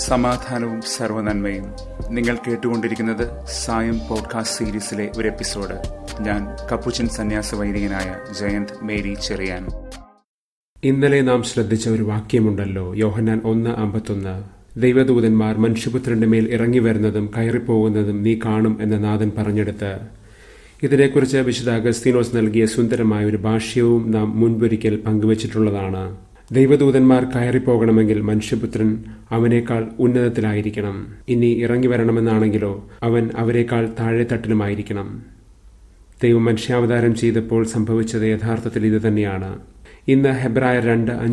സമാധാനവും സർവ്വനന്മയും. നിങ്ങൾ കേട്ടുകൊണ്ടിരിക്കുന്നത് സായം പോഡ്കാസ്റ്റ് സീരീസിലെ ഒരു എപ്പിസോഡ്. ഞാൻ കപ്പുച്ചൻ സന്യാസ വൈദികനായ ജയന്ത് മേരി ചെറിയാൻ. ഇന്നലെ നാം ശ്രദ്ധിച്ച ഒരു വാക്യമുണ്ടല്ലോ, യോഹന്നാൻ 1:51. ദൈവദൂതന്മാർ മനുഷ്യപുത്രന്റെ മേൽ ഇറങ്ങി വരുന്നതും കയറിപ്പോകുന്നതും നീ കാണും എന്ന നാഥൻ പറഞ്ഞെടുത്ത്. ഇതിനെക്കുറിച്ച് വിശുദ്ധ അഗസ്തീനോസ് നൽകിയ സുന്ദരമായ ഒരു ഭാഷ്യവും നാം മുൻപൊരിക്കൽ പങ്കുവച്ചിട്ടുള്ളതാണ്. ദൈവദൂതന്മാർ കയറിപ്പോകണമെങ്കിൽ മനുഷ്യപുത്രൻ അവനേക്കാൾ ഉന്നതത്തിലായിരിക്കണം. ഇനി ഇറങ്ങി വരണമെന്നാണെങ്കിലോ അവൻ അവരെക്കാൾ താഴെത്തട്ടിലുമായിരിക്കണം. ദൈവം മനുഷ്യാവതാരം ചെയ്തപ്പോൾ സംഭവിച്ചത് യഥാർത്ഥത്തിൽ ഇത് തന്നെയാണ്. ഇന്ന് ഹെബ്രായർ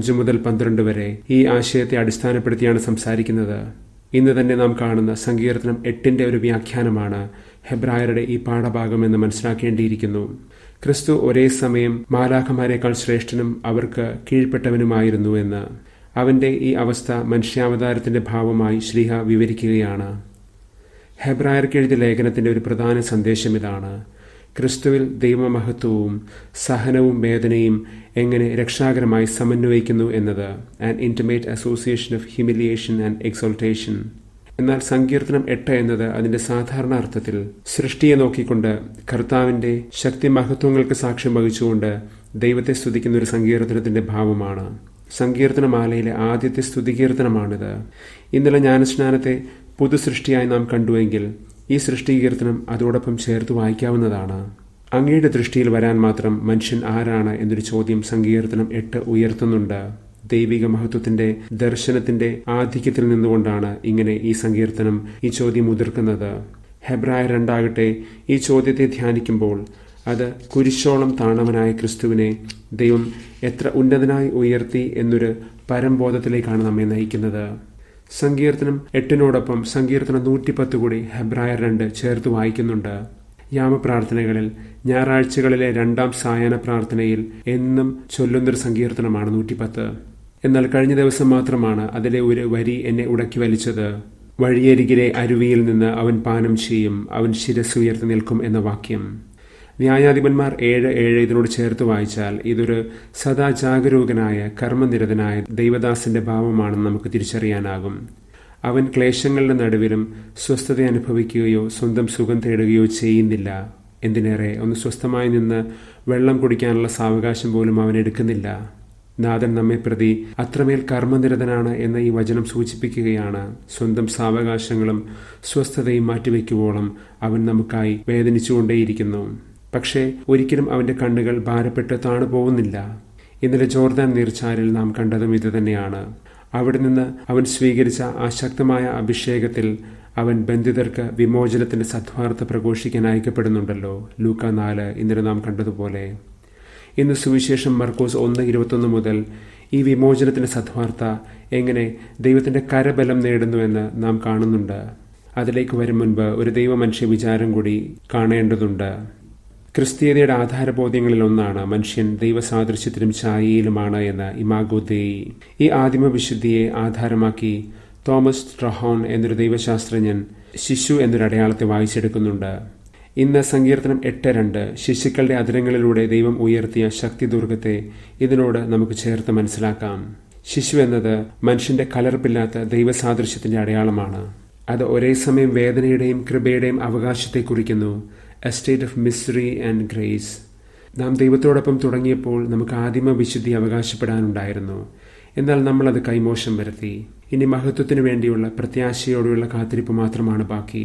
2:5-12 വരെ ഈ ആശയത്തെ അടിസ്ഥാനപ്പെടുത്തിയാണ് സംസാരിക്കുന്നത്. ഇന്ന് തന്നെ നാം കാണുന്ന സങ്കീർത്തനം 8 ഒരു വ്യാഖ്യാനമാണ് ഹെബ്രായരുടെ ഈ പാഠഭാഗമെന്ന് മനസ്സിലാക്കേണ്ടിയിരിക്കുന്നു. ക്രിസ്തു ഒരേ സമയം മാലാഖമാരേക്കാൾ ശ്രേഷ്ഠനും അവർക്ക് കീഴ്പ്പെട്ടവനുമായിരുന്നു എന്ന്. അവന്റെ ഈ അവസ്ഥ മനുഷ്യാവതാരത്തിന്റെ ഭാവമായി ശ്ലീഹ വിവരിക്കുകയാണ്. ഹെബ്രായർക്ക് എഴുതിയ ലേഖനത്തിന്റെ ഒരു പ്രധാന സന്ദേശം ഇതാണ്: ക്രിസ്തുവിൽ ദൈവമഹത്വവും സഹനവും വേദനയും എങ്ങനെ രക്ഷാകരമായി സമന്വയിക്കുന്നു എന്നത്. An intimate association of humiliation and exultation. എന്നാൽ സങ്കീർത്തനം 8 എന്നത് അതിന്റെ സാധാരണ അർത്ഥത്തിൽ സൃഷ്ടിയെ നോക്കിക്കൊണ്ട് കർത്താവിന്റെ ശക്തി മഹത്വങ്ങൾക്ക് സാക്ഷ്യം വഹിച്ചുകൊണ്ട് ദൈവത്തെ സ്തുതിക്കുന്ന ഒരു സങ്കീർത്തനത്തിന്റെ ഭാവമാണ്. സങ്കീർത്തനമാലയിലെ ആദ്യത്തെ സ്തുതികീർത്തനമാണിത്. ഇന്നലെ ജ്ഞാനസ്നാനത്തെ പുതുസൃഷ്ടിയായി നാം കണ്ടുവെങ്കിൽ ഈ സൃഷ്ടികീർത്തനം അതോടൊപ്പം ചേർത്ത് വായിക്കാവുന്നതാണ്. അങ്ങയുടെ ദൃഷ്ടിയിൽ വരാൻ മാത്രം മനുഷ്യൻ ആരാണ് എന്നൊരു ചോദ്യം സങ്കീർത്തനം 8 ഉയർത്തുന്നുണ്ട്. ദൈവിക മഹത്വത്തിന്റെ ദർശനത്തിന്റെ ആധിക്യത്തിൽ നിന്നുകൊണ്ടാണ് ഇങ്ങനെ ഈ സങ്കീർത്തനം ഈ ചോദ്യം ഉതിർക്കുന്നത്. ഹെബ്രായർ 2 ഈ ചോദ്യത്തെ ധ്യാനിക്കുമ്പോൾ അത് കുരിശോളം താണവനായ ക്രിസ്തുവിനെ ദൈവം എത്ര ഉന്നതനായി ഉയർത്തി എന്നൊരു പരംബോധത്തിലേക്കാണ് നമ്മെ നയിക്കുന്നത്. സങ്കീർത്തനം 8 സങ്കീർത്തനം 110 കൂടി ഹെബ്രായർ 2 ചേർത്ത് വായിക്കുന്നുണ്ട്. യാമപ്രാർത്ഥനകളിൽ ഞായറാഴ്ചകളിലെ 2ാം സായാഹ്ന പ്രാർത്ഥനയിൽ എന്നും ചൊല്ലുന്നൊരു സങ്കീർത്തനമാണ് 110. എന്നാൽ കഴിഞ്ഞ ദിവസം മാത്രമാണ് അതിലെ ഒരു വരി എന്നെ ഉടക്കി വലിച്ചത്. വഴിയരികിലെ അരുവിയിൽ നിന്ന് അവൻ പാനം ചെയ്യും, അവൻ ശിരസ് ഉയർത്തി നിൽക്കും എന്ന വാക്യം. ന്യായാധിപന്മാർ 7:7 ഇതിനോട് ചേർത്ത് വായിച്ചാൽ ഇതൊരു സദാ ജാഗരൂകനായ കർമ്മനിരതനായ ദൈവദാസന്റെ ഭാവമാണെന്ന് നമുക്ക് തിരിച്ചറിയാനാകും. അവൻ ക്ലേശങ്ങളുടെ നടുവിലും സ്വസ്ഥത അനുഭവിക്കുകയോ സ്വന്തം സുഖം തേടുകയോ ചെയ്യുന്നില്ല. എന്തിനേറെ ഒന്ന് സ്വസ്ഥമായി നിന്ന് വെള്ളം കുടിക്കാനുള്ള സാവകാശം പോലും അവൻ എടുക്കുന്നില്ല. നാഥൻ നമ്മെ പ്രതി അത്രമേൽ കർമ്മനിരതനാണ് എന്ന ഈ വചനം സൂചിപ്പിക്കുകയാണ്. സ്വന്തം സാവകാശങ്ങളും സ്വസ്ഥതയും മാറ്റിവെക്കുവോളം അവൻ നമുക്കായി വേദനിച്ചുകൊണ്ടേയിരിക്കുന്നു. പക്ഷേ ഒരിക്കലും അവന്റെ കണ്ണുകൾ ഭാരപ്പെട്ട് താണു പോകുന്നില്ല. ഇന്നലെ ജോർദാൻ നീർച്ചാലിൽ നാം കണ്ടതും ഇത് തന്നെയാണ്. അവിടെ നിന്ന് അവൻ സ്വീകരിച്ച ആ ശക്തമായ അഭിഷേകത്തിൽ അവൻ ബന്ധിതർക്ക് വിമോചനത്തിന്റെ സദ്വാർത്ത പ്രഘോഷിക്കാൻ അയക്കപ്പെടുന്നുണ്ടല്ലോ. ലൂക്ക 4 ഇന്നലെ നാം കണ്ടതുപോലെ. ഇന്ന് സുവിശേഷം മർക്കോസ് 1:21 മുതൽ ഈ വിമോചനത്തിന്റെ സദ്വാർത്ത എങ്ങനെ ദൈവത്തിന്റെ കരബലം നേടുന്നുവെന്ന് നാം കാണുന്നുണ്ട്. അതിലേക്ക് വരും മുൻപ് ഒരു ദൈവമനുഷ്യ വിചാരം കൂടി കാണേണ്ടതുണ്ട്. ക്രിസ്തീയതയുടെ ആധാരബോധ്യങ്ങളിൽ ഒന്നാണ് മനുഷ്യൻ ദൈവസാദൃശ്യത്തിലും ഛായയിലുമാണ് എന്ന ഇമാഗോ ദേയി. ഈ ആദിമ വിശുദ്ധിയെ ആധാരമാക്കി തോമസ് ട്രഹോൺ എന്നൊരു ദൈവശാസ്ത്രജ്ഞൻ ശിശു എന്നൊരു അടയാളത്തെ വായിച്ചെടുക്കുന്നുണ്ട്. ഇന്ന് സങ്കീർത്തനം 8:2 ശിശുക്കളുടെ അധരങ്ങളിലൂടെ ദൈവം ഉയർത്തിയ ശക്തിദുർഗത്തെ ഇതിനോട് നമുക്ക് ചേർത്ത് മനസ്സിലാക്കാം. ശിശു എന്നത് മനുഷ്യന്റെ കലർപ്പില്ലാത്ത ദൈവസാദൃശ്യത്തിന്റെ അടയാളമാണ്. അത് ഒരേ സമയം വേദനയുടെയും കൃപയുടെയും അവകാശത്തെ കുറിക്കുന്നു. A state of mystery and grace. നാം ദൈവത്തോടൊപ്പം തുടങ്ങിയപ്പോൾ നമുക്ക് ആദിമ വിശുദ്ധി അവകാശപ്പെടാനുണ്ടായിരുന്നു. എന്നാൽ നമ്മളത് കൈമോശം വരുത്തി. ഇനി മഹത്വത്തിനു വേണ്ടിയുള്ള പ്രത്യാശയോടെയുള്ള കാത്തിരിപ്പ് മാത്രമാണ് ബാക്കി.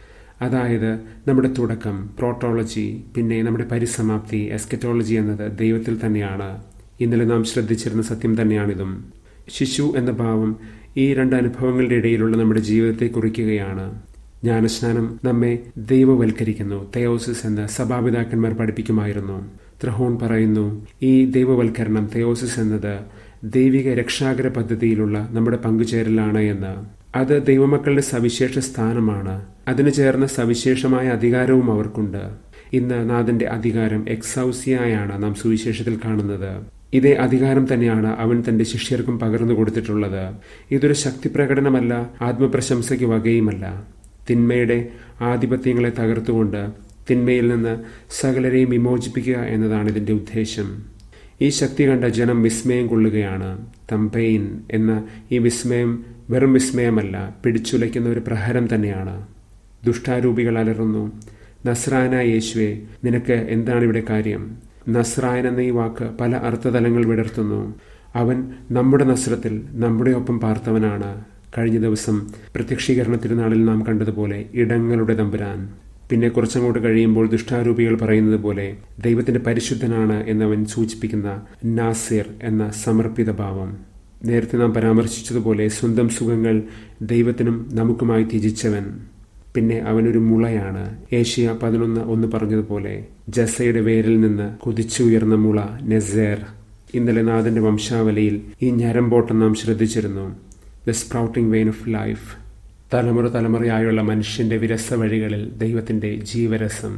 അതായത് നമ്മുടെ തുടക്കം പ്രോട്ടോളജി, പിന്നെ നമ്മുടെ പരിസമാപ്തി എസ്കറ്റോളജി എന്നത് ദൈവത്തിൽ തന്നെയാണ്. ഇന്നലെ നാം ശ്രദ്ധിച്ചിരുന്ന സത്യം തന്നെയാണിതും. ശിശു എന്ന ഭാവം ഈ 2 അനുഭവങ്ങളുടെ ഇടയിലുള്ള നമ്മുടെ ജീവിതത്തെ കുറിക്കുകയാണ്. ജ്ഞാനസ്നാനം നമ്മെ ദൈവവൽക്കരിക്കുന്നു. തെയോസിസ് എന്ന് സഭാപിതാക്കന്മാർ പഠിപ്പിക്കുമായിരുന്നു. ത്രഹോൺ പറയുന്നു, ഈ ദൈവവൽക്കരണം തെയോസിസ് എന്നത് ദൈവിക രക്ഷാകര പദ്ധതിയിലുള്ള നമ്മുടെ പങ്കുചേരലാണ് എന്ന്. അത് ദൈവമക്കളുടെ സവിശേഷ സ്ഥാനമാണ്. അതിന് ചേർന്ന സവിശേഷമായ അധികാരവും അവർക്കുണ്ട്. ഇന്ന് നാഥന്റെ അധികാരം എക്സൗസിയായാണ് നാം സുവിശേഷത്തിൽ കാണുന്നത്. ഇതേ അധികാരം തന്നെയാണ് അവൻ തന്റെ ശിഷ്യർക്കും പകർന്നു കൊടുത്തിട്ടുള്ളത്. ഇതൊരു ശക്തി പ്രകടനമല്ല, ആത്മപ്രശംസയ്ക്ക് വകയുമല്ല. തിന്മയുടെ ആധിപത്യങ്ങളെ തകർത്തുകൊണ്ട് തിന്മയിൽ നിന്ന് സകലരെയും വിമോചിപ്പിക്കുക എന്നതാണ് ഇതിന്റെ ഉദ്ദേശം. ഈ ശക്തി കണ്ട ജനം വിസ്മയം കൊള്ളുകയാണ്. തമ്പെയിൻ എന്ന ഈ വിസ്മയം വെറും വിസ്മയമല്ല, പിടിച്ചുലയ്ക്കുന്ന ഒരു പ്രഹരം തന്നെയാണ്. ദുഷ്ടാരൂപികൾ അലറുന്നു, നസ്രായനായ യേശുവേ, നിനക്ക് എന്താണിവിടെ കാര്യം? നസ്രായൻ എന്ന ഈ വാക്ക് പല അർത്ഥതലങ്ങൾ വിടർത്തുന്നു. അവൻ നമ്മുടെ നസ്രത്തിൽ നമ്മുടെ ഒപ്പം പാർത്തവനാണ്. കഴിഞ്ഞ ദിവസം പ്രത്യക്ഷീകരണ തിരുനാളിൽ നാം കണ്ടതുപോലെ ഇടങ്ങളുടെ തമ്പുരാൻ. പിന്നെ കുറച്ചങ്ങോട്ട് കഴിയുമ്പോൾ ദുഷ്ടാരൂപികൾ പറയുന്നത് പോലെ ദൈവത്തിന്റെ പരിശുദ്ധനാണ് എന്നവൻ സൂചിപ്പിക്കുന്ന നാസിർ എന്ന സമർപ്പിത ഭാവം. നേരത്തെ നാം പരാമർശിച്ചതുപോലെ സ്വന്തം സുഖങ്ങൾ ദൈവത്തിനും നമുക്കുമായി ത്യജിച്ചവൻ. പിന്നെ അവനൊരു മുളയാണ്. ഏഷ്യ 11:1 പറഞ്ഞതുപോലെ ജസയുടെ വേരിൽ നിന്ന് കുതിച്ചുയർന്ന മുള നെസേർ. ഇന്നലെ നാഥന്റെ വംശാവലിയിൽ ഈ ഞരമ്പോട്ടം നാം ശ്രദ്ധിച്ചിരുന്നു. The sprouting vein of life. തലമുറ തലമുറയായുള്ള മനുഷ്യന്റെ വിരസ വഴികളിൽ ദൈവത്തിന്റെ ജീവരസം.